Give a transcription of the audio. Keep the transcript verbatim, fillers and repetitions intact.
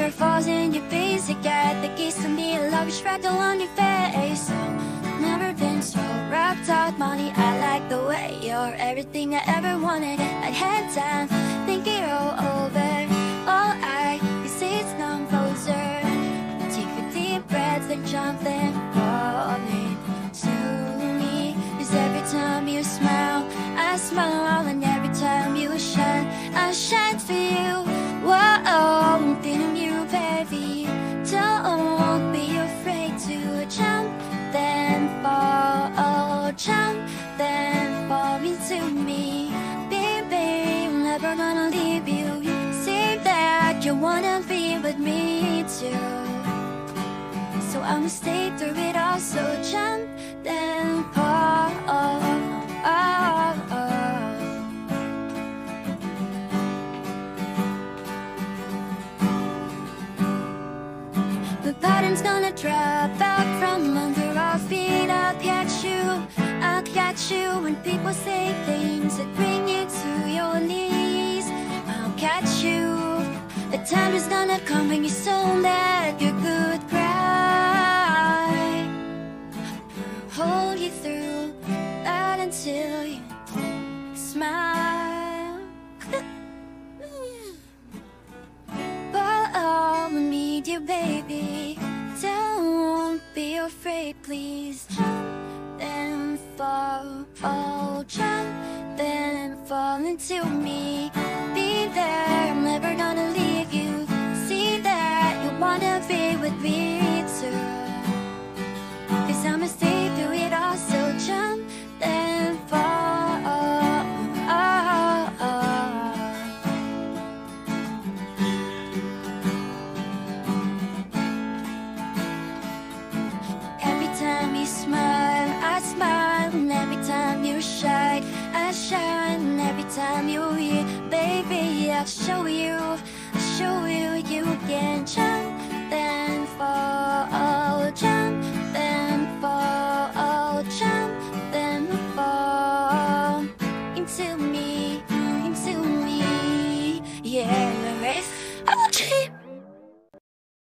waterfalls in your face. You got the keys to me, love is right on your face. Never been so wrapped up, money. I like the way you're everything I ever wanted. I had time, think it all over. All I can see is come closer. Take a deep breath and jump then fall into me. 'Cause every time you smile, I smile, and every time you shine, I shine for you. Whoa, I'm feeling you, baby. Don't be afraid to jump, then fall. Jump, then fall into me. Baby, I'm never gonna leave you. You say that you wanna be with me too, so I'ma stay through it all. So jump, then fall. The bottom's gonna drop out from under our feet. I'll catch you, I'll catch you. When people say things that bring you to your knees, I'll catch you. The time is gonna come when you soul that you could cry. Hold you through that until you smile. But I'll need you, baby. Don't be afraid, please. Jump, then fall, fall. Jump, then fall into me. Be there, I'm never gonna leave you. See that you wanna be with me too, 'cause I'ma stay through it all. So jump, then fall. Every time you smile, I smile, and every time you shine, I shine. And every time you're here, baby, I'll show you, I'll show you you can shine.